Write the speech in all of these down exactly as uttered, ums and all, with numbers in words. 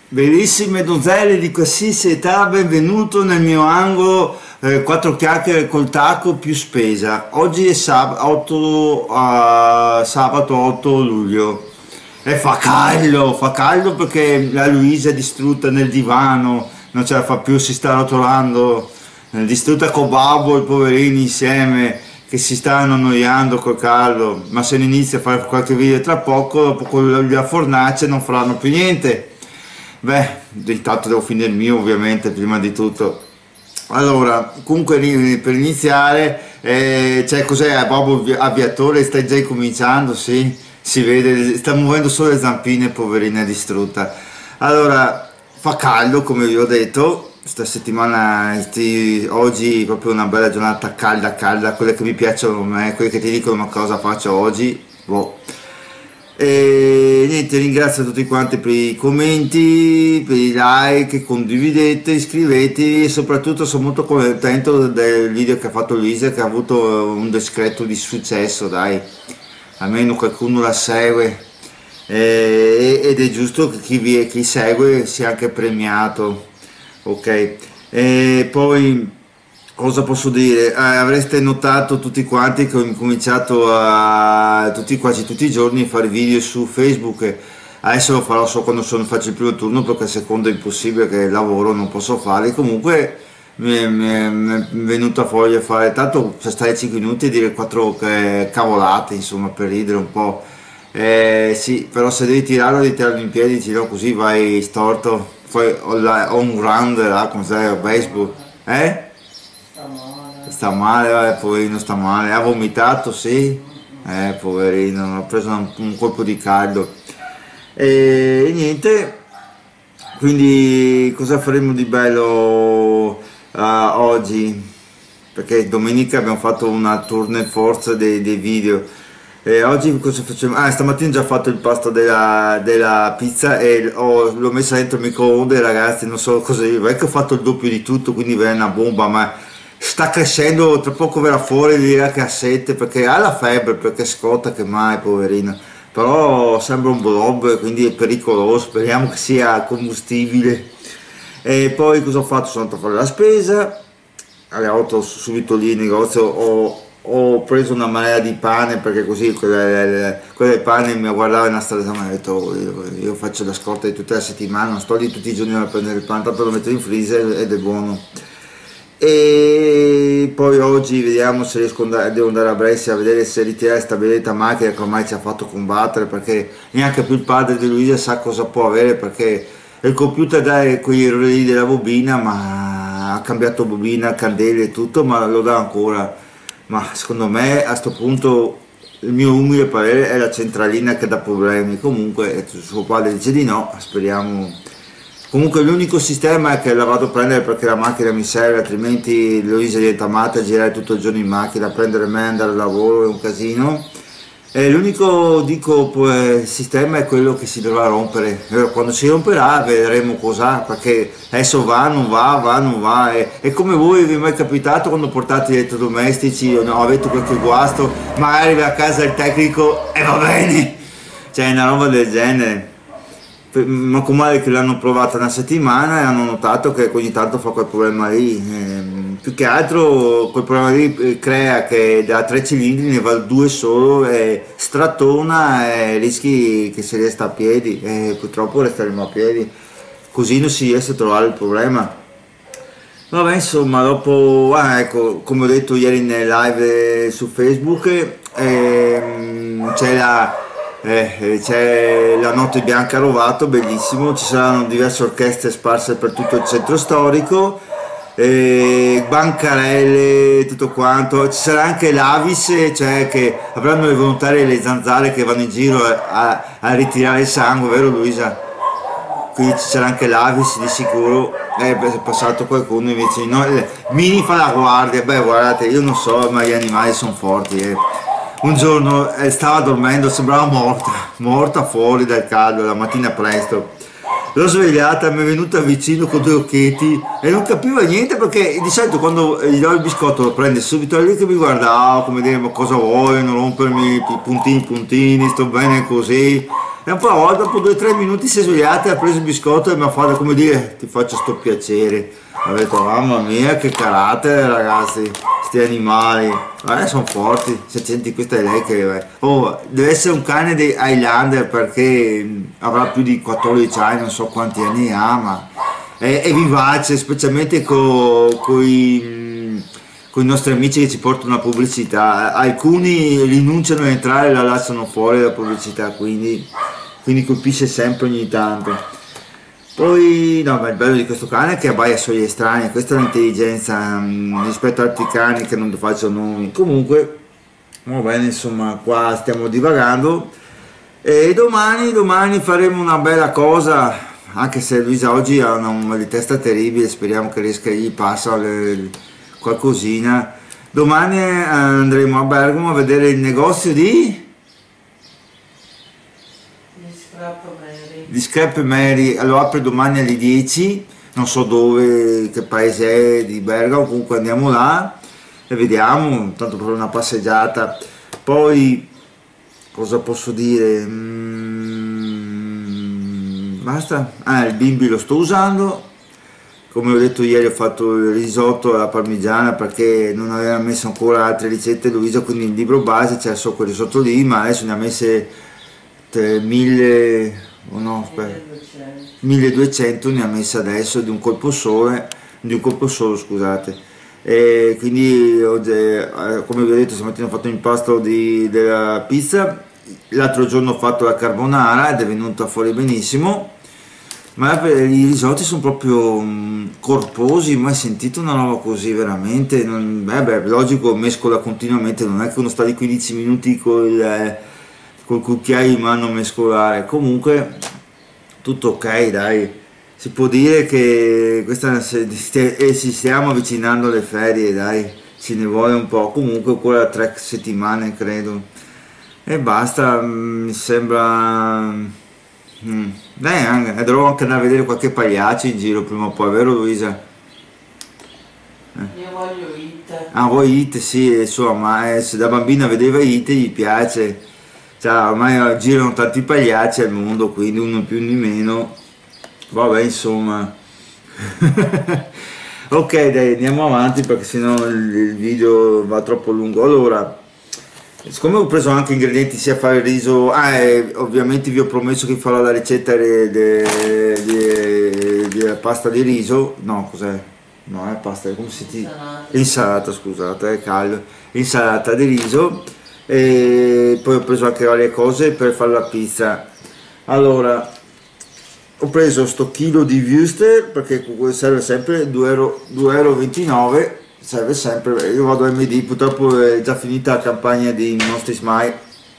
Bellissime donzelle di qualsiasi età, benvenuto nel mio angolo, eh, quattro chiacchiere col tacco più spesa. Oggi è sab- otto, ah, sabato otto luglio e fa caldo, fa caldo perché la Luisa è distrutta nel divano, non ce la fa più, si sta rotolando, eh, distrutta con Babbo e i poverini insieme che si stanno annoiando col caldo, ma se ne inizia a fare qualche video tra poco, dopo con la fornace non faranno più niente. Beh, intanto devo finire il mio ovviamente prima di tutto. Allora, comunque ri- per iniziare, eh, cioè cos'è Bobo Aviatore? Stai già incominciando, sì? Si vede, sta muovendo solo le zampine, poverina distrutta. Allora, fa caldo come vi ho detto, sta settimana, sti- oggi è proprio una bella giornata calda calda, quelle che mi piacciono a me, quelle che ti dicono ma cosa faccio oggi, boh. E niente, ringrazio tutti quanti per i commenti, per i like, condividete, iscrivetevi e soprattutto sono molto contento del video che ha fatto Luisa, che ha avuto un discreto di successo, dai, almeno qualcuno la segue. Eh, ed è giusto che chi, vi, chi segue sia anche premiato, ok? E poi cosa posso dire? Eh, avreste notato tutti quanti che ho incominciato a tutti, quasi tutti i giorni a fare video su Facebook. Adesso lo farò solo quando sono, faccio il primo turno perché il secondo è impossibile, che lavoro non posso fare. Comunque mi è, mi è- mi è venuta voglia di fare, tanto per stare cinque minuti e dire quattro eh, cavolate, insomma, per ridere un po'. Eh, sì, però se devi tirarlo, devi tirarlo in piedi, se no così vai storto. Poi ho, la- ho un round là, come sai, a baseball. Eh? Sta male, vabbè, poverino, sta male. Ha vomitato, sì. Eh, poverino, ha preso un, un colpo di caldo. E, e niente, quindi cosa faremo di bello ah, oggi? Perché domenica abbiamo fatto una tour forza dei, dei video. E oggi cosa facciamo? Ah, stamattina ho già fatto il pasto della, della pizza e ho- l'ho messa dentro il microonde, ragazzi, non so cosa dire, è che ho fatto il doppio di tutto, quindi è una bomba, ma sta crescendo, tra poco verrà fuori, dirà che ha sette, perché ha la febbre, perché scotta che mai, poverino, però sembra un blob, quindi è pericoloso, speriamo che sia combustibile. E poi cosa ho fatto? Sono andato a fare la spesa, alle otto subito lì in negozio ho, ho preso una marea di pane perché così quella, quella del pane mi guardava in una strada e mi ha detto "Oh, io, io faccio la scorta di tutta la settimana, non sto lì tutti i giorni a prendere il pane, tanto lo metto in freezer ed è buono". E poi oggi vediamo se riesco ad andare, devo andare a Brescia a vedere se ritirare sta benedetta macchina che ormai ci ha fatto combattere, perché neanche più il padre di Luisa sa cosa può avere, perché il computer dà quegli errori lì della bobina, ma ha cambiato bobina, candele e tutto, ma lo dà ancora. Ma secondo me a sto punto il mio umile parere è la centralina che dà problemi. Comunque suo padre dice di no, speriamo. Comunque l'unico sistema è che la vado a prendere perché la macchina mi serve, altrimenti Luisa diventa matta a girare tutto il giorno in macchina, a prendere me, andare al lavoro è un casino. E l'unico dico poi, sistema è quello che si dovrà rompere. Eh, Quando si romperà vedremo cos'ha, perché adesso va, non va, va, non va. E, e come voi vi è mai capitato quando portate gli elettrodomestici o no, avete qualche guasto, magari va a casa il tecnico e va bene, cioè una roba del genere. Per- ma con male che l'hanno provata una settimana e hanno notato che ogni tanto fa quel problema lì. Ehm, più che altro quel problema lì eh, crea che da tre cilindri ne va due solo e stratona e rischi che si resta a piedi e purtroppo resteremo a piedi, così non si riesce a trovare il problema. Vabbè, insomma, dopo, ah, ecco, come ho detto ieri nel live eh, su Facebook, ehm, c'è la, eh, eh, c'è la Notte Bianca a Rovato, bellissimo, ci saranno diverse orchestre sparse per tutto il centro storico, eh, bancarelle, tutto quanto, ci sarà anche l'Avis, eh, cioè che avranno le volontarie e le zanzare che vanno in giro a, a- a ritirare il sangue, vero Luisa? Quindi ci sarà anche l'Avis di sicuro, eh, beh, è passato qualcuno invece no, eh, Mini fa la guardia, beh guardate, io non so, ma gli animali sono forti. eh. Un giorno eh, stava dormendo, sembrava morta, morta fuori dal caldo, la mattina presto. L'ho svegliata, mi è venuta vicino con due occhietti e non capiva niente perché di solito quando gli do il biscotto lo prende subito, è lì che mi guardava come dire ma cosa vuoi, non rompermi i puntini puntini, sto bene così. E un po' dopo due o tre minuti si è svegliata, ha preso il biscotto e mi ha fatto come dire ti faccio sto piacere. Ho detto mamma mia che carattere ragazzi, sti animali, eh, sono forti, se senti questa è lei che... Oh, deve essere un cane dei Highlander perché avrà più di quattordici anni, non so quanti anni ha, ma è, è vivace, specialmente con i nostri amici che ci portano la pubblicità. Alcuni rinunciano ad entrare e la lasciano fuori la pubblicità, quindi, quindi colpisce sempre ogni tanto. Poi, no, ma il bello di questo cane è che abbaia sugli estranei, questa è l'intelligenza mh, rispetto ad altri cani che non faccio nomi. Comunque, va bene, insomma, qua stiamo divagando. E domani, domani faremo una bella cosa, anche se Luisa oggi ha una, un mal di testa terribile, speriamo che riesca, gli passa le, qualcosina. Domani eh, andremo a Bergamo a vedere il negozio di... di Scrap Mary, lo apre domani alle dieci, non so dove, che paese è di Bergamo, comunque andiamo là e vediamo, tanto per una passeggiata. Poi cosa posso dire? Mm, basta. Ah, il bimbi lo sto usando, come ho detto ieri ho fatto il risotto alla parmigiana perché non aveva messo ancora altre ricette Luisa, quindi il libro base c'era solo quel risotto lì, ma adesso ne ha messe mille... Oh no, milleduecento ne ha messa adesso di un colpo solo, di un colpo solo scusate, e quindi oggi, eh, come vi ho detto stamattina ho fatto l'impasto di, della pizza, l'altro giorno ho fatto la carbonara ed è venuta fuori benissimo, ma i risotti sono proprio um, corposi, mai sentito una roba così veramente, non, beh, beh, logico mescola continuamente, non è che uno sta di quindici minuti col... Eh, col cucchiaio in mano a mescolare. Comunque tutto ok, dai, si può dire che questa e ci stiamo avvicinando alle ferie, dai, ci ne vuole un po', comunque ancora tre settimane credo e basta. Mi sembra mm. dai, anche, dovrò anche andare a vedere qualche pagliaccio in giro prima o poi, vero Luisa? Eh. Io voglio It. Ah, vuoi It? Sì, insomma, eh, se da bambina vedeva It gli piace. Cioè, ormai girano tanti pagliacci al mondo, quindi uno più né meno, vabbè insomma. Ok dai, andiamo avanti perché sennò il, il video va troppo lungo. Allora, siccome ho preso anche ingredienti sia a fare il riso, ah, e ovviamente vi ho promesso che farò la ricetta della pasta di riso, no cos'è? No, è pasta, come si dice? Insalata, insalata scusate, è caldo, insalata di riso. E poi ho preso anche varie cose per fare la pizza. Allora ho preso sto chilo di wurstel perché serve sempre due euro e ventinove, serve sempre. Io vado a M D, purtroppo è già finita la campagna di nostri Smile,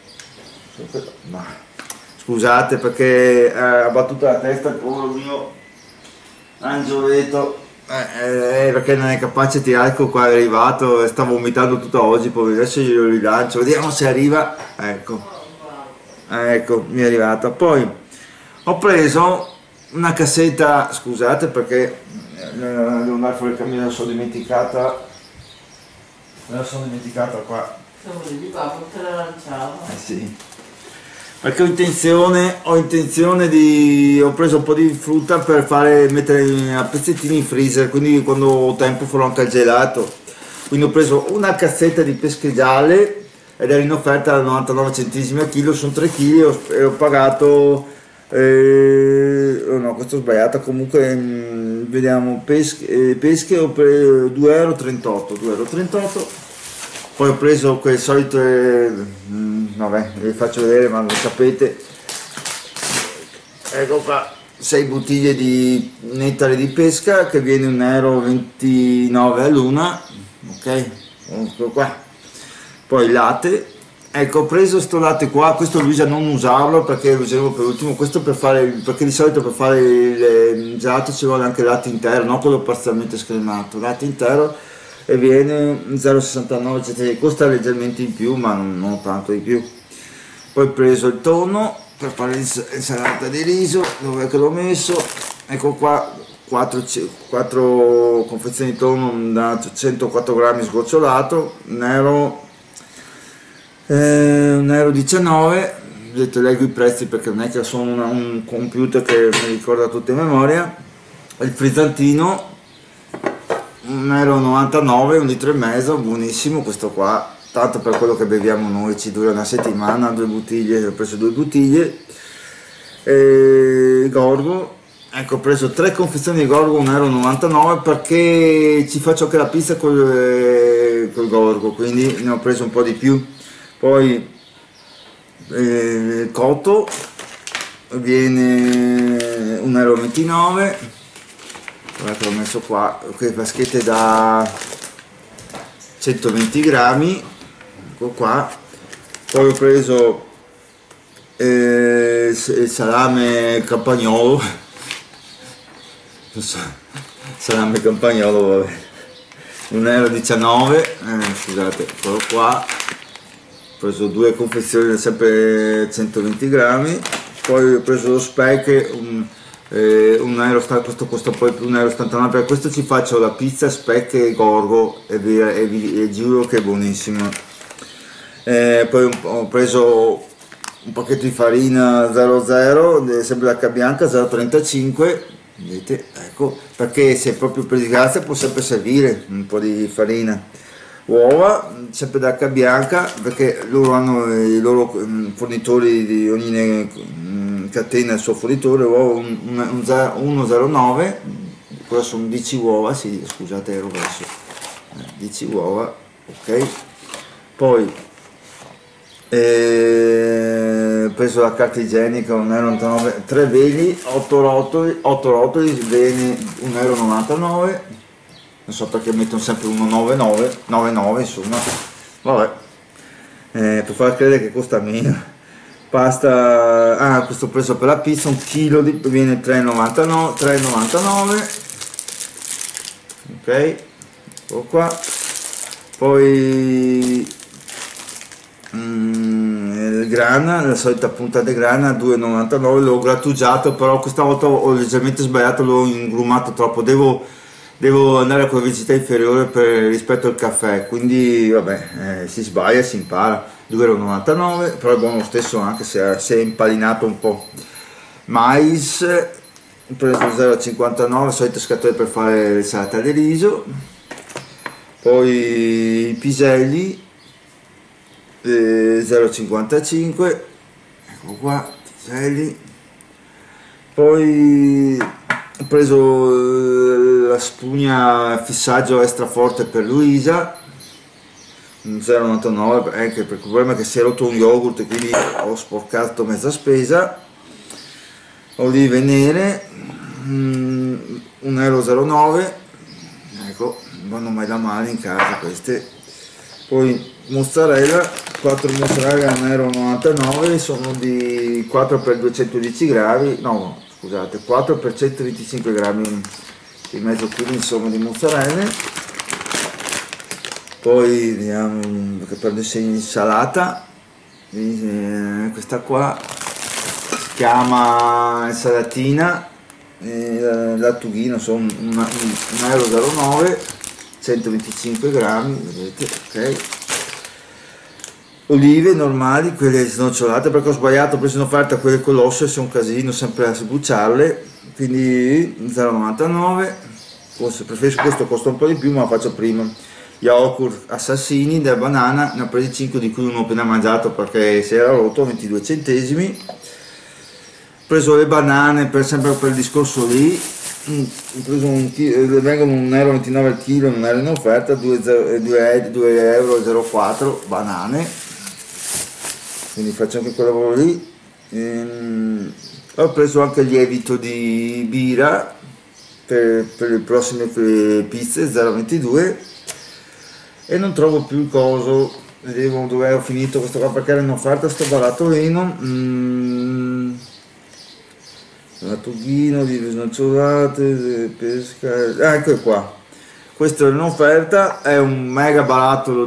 scusate perché ha battuto la testa il povero mio angioletto. Eh, eh, perché non è capace di tirare, ecco qua è arrivato, sta vomitando tutta oggi, poi adesso glielo rilancio, vediamo se arriva, ecco, ecco, mi è arrivata. Poi ho preso una cassetta, scusate perché devo andare fuori il cammino, me la sono dimenticata, me la sono dimenticata qua. Se volevi papà te la lanciavo. Eh sì. Perché ho intenzione, ho intenzione di, ho preso un po' di frutta per fare, mettere a pezzettini in freezer, quindi quando ho tempo farò anche il gelato. Quindi ho preso una cassetta di pesche gialle ed era in offerta a novantanove centesimi a chilo, sono tre chili e ho pagato, eh, oh no questo ho sbagliato, comunque mh, vediamo, pesche, eh, pesche ho preso due euro e trentotto, due euro e trentotto. Poi ho preso quel solito, eh, vabbè, vi faccio vedere ma lo sapete, ecco qua, sei bottiglie di nettare di pesca che viene un euro e ventinove all'una, ok, ecco qua. Poi il latte, ecco ho preso sto latte qua, questo Luisa non usarlo perché lo useremo per ultimo, questo per fare, perché di solito per fare il gelato ci vuole anche il latte intero, non quello parzialmente scremato, latte intero. E viene zero virgola sessantanove centesimi, costa leggermente in più ma non, non tanto di più. Poi ho preso il tonno per fare l'insalata di riso, dove che l'ho messo, ecco qua, quattro, quattro confezioni di tonno da centoquattro grammi sgocciolato, un euro, eh, un euro diciannove, ho detto leggo i prezzi perché non è che sono una, un computer che mi ricorda tutto in memoria. Il frizzantino uno e novantanove, un litro e mezzo, buonissimo questo qua, tanto per quello che beviamo noi ci dura una settimana, due bottiglie, ho preso due bottiglie. E Gorgo, ecco, ho preso tre confezioni di Gorgo uno e novantanove perché ci faccio anche la pizza col, eh, col Gorgo, quindi ne ho preso un po' di più. Poi eh, cotto viene uno e ventinove, guardate l'ho messo qua, queste vaschette da centoventi grammi, ecco qua. Poi ho preso eh, il salame campagnolo, non so, salame campagnolo, vabbè, uno e diciannove, eh, scusate, eccolo qua. Ho preso due confezioni sempre centoventi grammi. Poi ho preso lo speck, un, eh, un euro, questo costa poi più uno e settantanove, per questo ci faccio la pizza speck e Gorgo e vi, e vi e giuro che è buonissima. Eh, poi un, ho preso un pacchetto di farina zero zero, sempre H bianca zero virgola trentacinque, vedete, ecco, perché se proprio per disgrazia può sempre servire un po' di farina. Uova sempre da H bianca perché loro hanno i loro fornitori, di ogni catena il suo fornitore. Uova uno zero nove, cosa sono dieci uova, sì, scusate ero verso dieci uova, ok. Poi eh, ho preso la carta igienica uno e novantanove, tre veli, otto rotoli, otto rotoli, bene uno e novantanove. Non so perché mettono sempre uno nove nove, nove nove insomma, vabbè, eh, per far credere che costa meno. Pasta, ah, questo ho preso per la pizza, un chilo di, viene tre e novantanove, tre e novantanove, ok, ecco qua. Poi mm, il grana, la solita punta di grana, due e novantanove, l'ho grattugiato, però questa volta ho leggermente sbagliato, l'ho ingrumato troppo, devo devo andare con la velocità inferiore per, rispetto al caffè, quindi vabbè, eh, si sbaglia, si impara. Due e novantanove, però è buono lo stesso anche se, se è impalinato un po'. Mais, ho preso zero virgola cinquantanove, solito scatole per fare l'insalata di riso. Poi i piselli, eh, zero virgola cinquantacinque, ecco qua, piselli. Poi ho preso la spugna fissaggio extra forte per Luisa, zero virgola novantanove, anche perché il problema è che si è rotto un yogurt e quindi ho sporcato mezza spesa. Olive nere, uno e zero nove, ecco, non vanno mai da male in casa queste. Poi mozzarella, quattro mozzarella uno e novantanove, sono di quattro per duecentodieci grammi, no, scusate, quattro per centoventicinque grammi, di mezzo chilo insomma di mozzarella. Poi vediamo che prendo segno di insalata, eh, questa qua si chiama insalatina, eh, lattughino, sono uno e zero nove, centoventicinque grammi, vedete, ok. Olive normali, quelle snocciolate, perché ho sbagliato, ho preso in offerta quelle colosse, sono un casino sempre a sbucciarle, quindi zero virgola novantanove, forse preferisco questo, costa un po' di più ma lo faccio prima. Yogurt assassini della banana, ne ho presi cinque di cui uno ho appena mangiato perché si era rotto, ventidue centesimi. Ho preso le banane per, sempre per il discorso lì, ho preso un chilo, vengono un euro ventinove al chilo, non era in offerta, due euro e zero quattro banane, quindi faccio anche quel lavoro lì. Ehm, ho preso anche il lievito di birra per, per le prossime pizze, zero virgola ventidue, e non trovo più il coso, vedevo dove ho finito questo qua perché era in offerta sto barattolino. mm, lattughino di snocciolate, pesca, ah, ecco qua, questo è in offerta, è un mega barattolo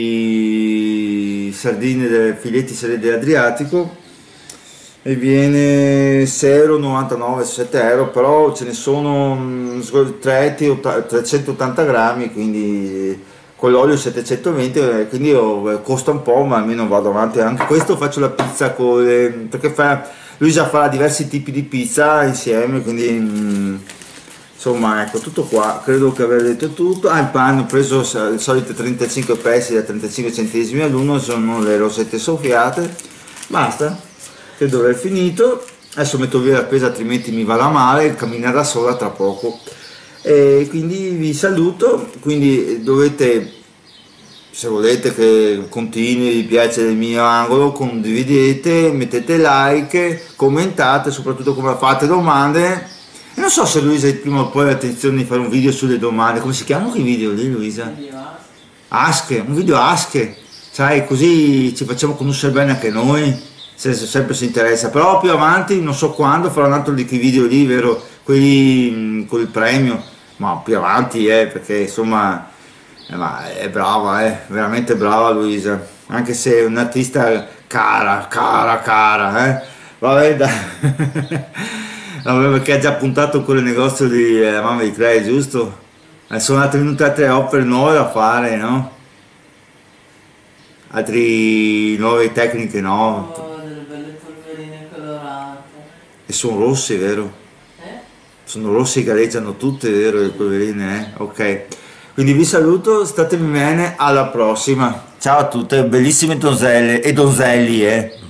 di sardine, delle filetti sardine dell'Adriatico, e viene sei e novantanove, sette euro, però ce ne sono tre etti, trecentottanta grammi, quindi con l'olio settecentoventi, eh, quindi io, eh, costa un po', ma almeno vado avanti anche questo. Faccio la pizza con le, perché fa, Luisa fa diversi tipi di pizza insieme, quindi mm, insomma, ecco, tutto qua. Credo che aver detto tutto. Ah, il pane ho preso le solite trentacinque pezzi da trentacinque centesimi all'uno, sono le rosette soffiate. Basta, credo di aver finito. Adesso metto via la spesa, altrimenti mi va la male, cammina da sola tra poco. E quindi vi saluto. Quindi dovete, se volete che continui, vi piace il mio angolo, condividete, mettete like, commentate, soprattutto come fate domande. E non so se Luisa prima o poi ha intenzione di fare un video sulle domande. Come si chiamano quei video lì, Luisa? Ask, un video ask, sai, così ci facciamo conoscere bene anche noi, se se sempre si interessa. Però più avanti, non so quando, farò un altro di quei video lì, vero? Quelli mh, con il premio, ma più avanti, eh, perché insomma, eh, ma è brava, eh, veramente brava Luisa, anche se è un'artista cara, cara, cara, eh. Vabbè, dai. Vabbè, perché ha già puntato con il negozio di eh, mamma di Clay, giusto? Eh, sono altre venute altre opere nuove da fare, no? Altre nuove tecniche, no? Oh, delle belle polverine colorate. E sono rossi, vero? Eh? Sono rossi e galleggiano tutte, vero, le poverine, eh? Ok. Quindi vi saluto, statemi bene, alla prossima. Ciao a tutte, bellissime donzelle e donzelli, eh?